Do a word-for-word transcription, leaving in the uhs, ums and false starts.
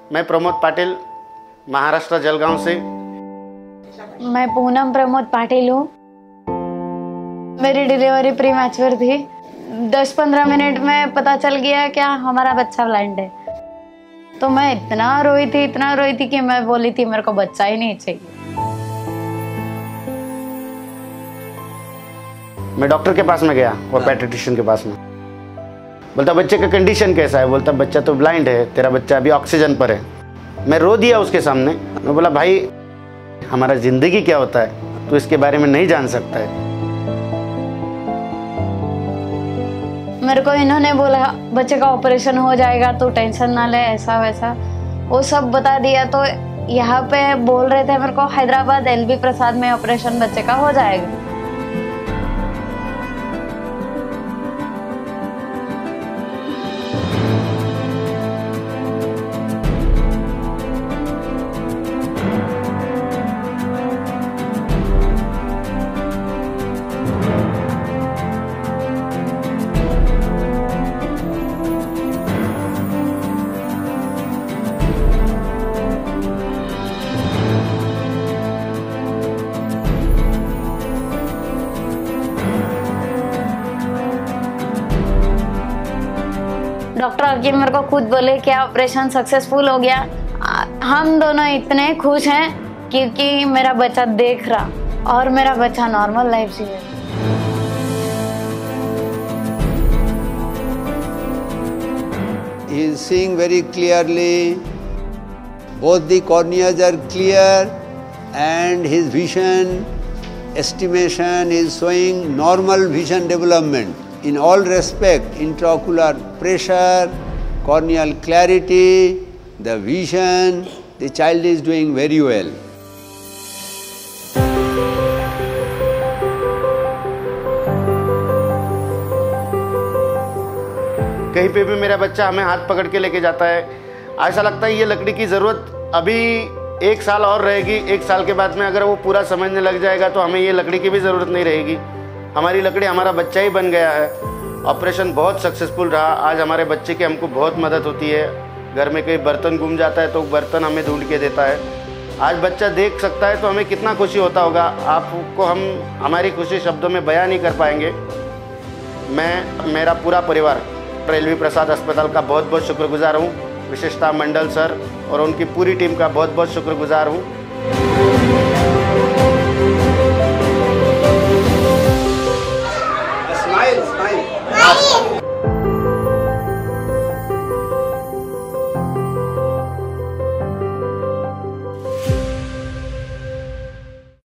मैं प्रमोद पाटिल, महाराष्ट्र जलगांव से। मैं पूनम प्रमोद पाटिल हूँ। मेरी डिलीवरी प्री मैच्योर थी। दस पंद्रह मिनट में पता चल गया क्या हमारा बच्चा ब्लाइंड है। तो मैं इतना रोई थी इतना रोई थी कि मैं बोली थी मेरे को बच्चा ही नहीं चाहिए। मैं डॉक्टर के पास में गया और पैडियाट्रिशियन के पास में। बोलता बच्चे का कंडीशन कैसा है? बोलता बच्चा तो ब्लाइंड है, तेरा बच्चा अभी ऑक्सीजन पर है। मैं रो दिया उसके सामने। मैं बोला भाई हमारा ज़िंदगी क्या होता है, तो इसके बारे में नहीं जान सकता है। मेरे को इन्होंने बोला बच्चे का ऑपरेशन हो जाएगा तो टेंशन ना ले, ऐसा वैसा वो सब बता दिया। तो यहाँ पे बोल रहे थे मेरे को हैदराबाद एल बी प्रसाद में ऑपरेशन बच्चे का हो जाएगा। डॉक्टर आके मेरे को खुद बोले कि ऑपरेशन सक्सेसफुल हो गया। हम दोनों इतने खुश हैं क्योंकि मेरा बच्चा देख रहा और मेरा बच्चा नॉर्मल लाइफ जी रहा। He is seeing very clearly. Both the corneas are clear and his vision estimation is showing normal vision development. In all respect, intraocular pressure, corneal clarity, the vision, the child is doing very well. कहीं पे भी मेरा बच्चा हमें हाथ पकड़ के लेके जाता है, ऐसा लगता है ये लकड़ी की ज़रूरत अभी एक साल और रहेगी। एक साल के बाद में अगर वो पूरा समझने लग जाएगा तो हमें ये लकड़ी की भी ज़रूरत नहीं रहेगी। हमारी लकड़ी हमारा बच्चा ही बन गया है। ऑपरेशन बहुत सक्सेसफुल रहा। आज हमारे बच्चे की हमको बहुत मदद होती है। घर में कोई बर्तन गुम जाता है तो बर्तन हमें ढूंढ के देता है। आज बच्चा देख सकता है तो हमें कितना खुशी होता होगा। आपको हम हमारी खुशी शब्दों में बयां नहीं कर पाएंगे। मैं मेरा पूरा परिवार एल बी प्रसाद अस्पताल का बहुत बहुत शुक्रगुजार हूँ। विशेषता मंडल सर और उनकी पूरी टीम का बहुत बहुत शुक्रगुजार हूँ।